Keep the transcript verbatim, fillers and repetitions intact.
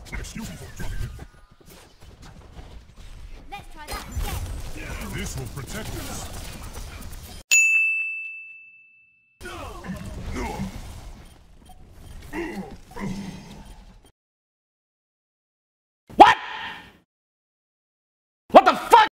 Excuse me for dropping it. Let's try that again. This will protect us.